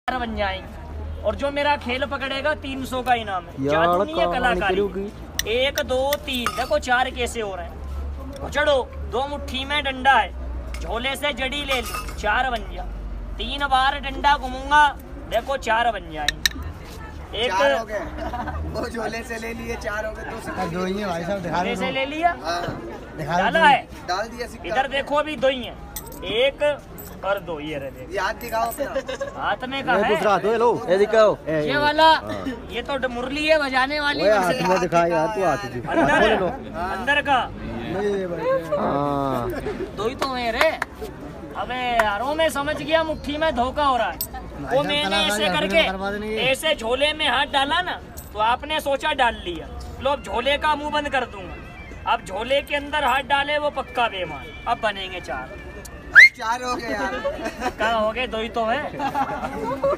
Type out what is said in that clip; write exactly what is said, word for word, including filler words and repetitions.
बन जाएंगे और जो मेरा खेल पकड़ेगा तीन सौ का इनाम है। जादू नहीं है, कलाकारी। एक दो तीन, देखो चार कैसे हो रहे हैं। चढ़ो, दो मुट्ठी में डंडा है, झोले से जड़ी ले ली, चार बन गया। तीन बार डंडा घूमूंगा, देखो चार बन जाएंगे। एक चार हो गए, वो झोले से ले लिए, चार हो गए। दो दो ही है भाई साहब, दिखा झोले से ले लिया, डाला है, डाल दिया सिक्का। इधर देखो अभी दो ही है, एक और दो। ये रहे, ये हाथ दिखाओ अपना। हाथ में का है दूसरा हाथ लो, ये दिखाओ, ये वाला। ये तो मुरली है बजाने वाली। हाथ में दिखा यार, तू हाथ दिखा अंदर, अंदर का हाँ। दो ही तो है रे। अबे यारों में समझ गया, मुट्ठी में धोखा हो रहा है। वो मैंने ऐसे करके ऐसे झोले में हाथ डाला ना, तो आपने सोचा डाल लिया। लो अब झोले का मुंह बंद कर दूंगा। अब झोले के अंदर हाथ डाले वो पक्का बेईमान। अब बनेंगे चार। चार हो गए यार। क्या हो गए, दो ही तो है।